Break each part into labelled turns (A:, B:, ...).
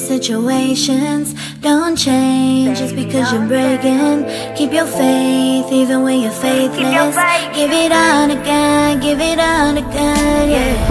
A: situations don't change just because you're breaking. Keep your faith even when you're faithless. Give it on again, give it on again, yeah.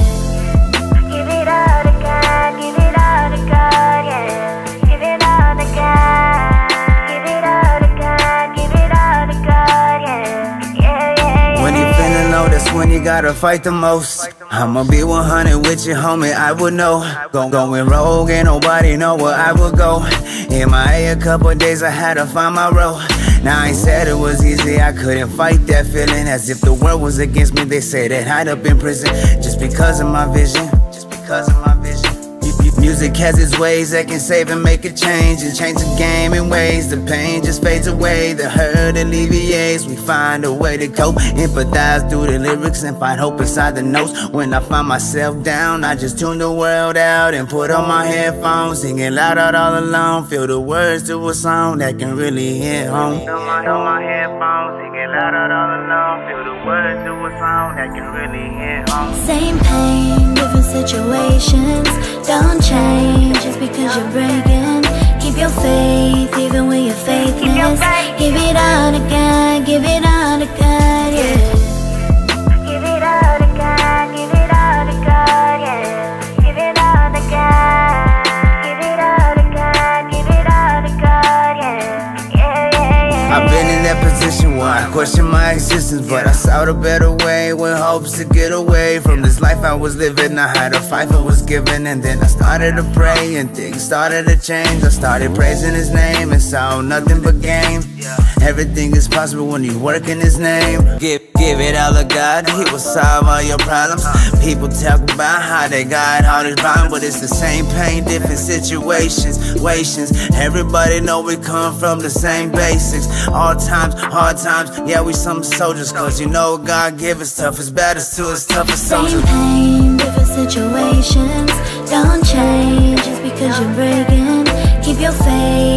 A: Give it on again, give it on again, yeah. Give it on again, give it on again, give it on again, yeah. Yeah, yeah.
B: When you feeling low, that's when you gotta fight the most. I'ma be 100 with you, homie, I would know. Going rogue, ain't nobody know where I would go. MIA a couple days, I had to find my road. Now I ain't said it was easy, I couldn't fight that feeling. As if the world was against me, they say that I'd up in prison. Just because of my vision, just because of my vision. Music has its ways that can save and make a change, and change the game in ways the pain just fades away, the hurt alleviates. We find a way to cope, empathize through the lyrics and find hope inside the notes. When I find myself down, I just tune the world out and put on my headphones, singing loud out all alone. Feel the words to a song that can really hit home. Put on my headphones, singing loud out all alone. Feel the words to a song that can really hit home.
A: Same pain, different situations don't change just because you're breaking. Keep your faith even when you're faithless. Give it on again, give it on again, yeah. Give it on again, give it on again, yeah. Give it on again, give it on again, give it on again, yeah. Yeah, yeah, yeah.
B: I've been in that position where I question my existence, but I sought a better way with hopes to get away from this life I was living. I had a fight I was given, and then I started to pray and things started to change. I started praising his name and saw nothing but gain. Everything is possible when you work in his name. Give it all to God, he will solve all your problems. People talk about how they got all this problem, but it's the same pain, different situations. Everybody know we come from the same basics. All times, hard times, yeah, we some soldiers. Cause you know God give us toughest battles to us toughest soldiers.
A: Same pain, different situations don't change just because you're breaking. Keep your faith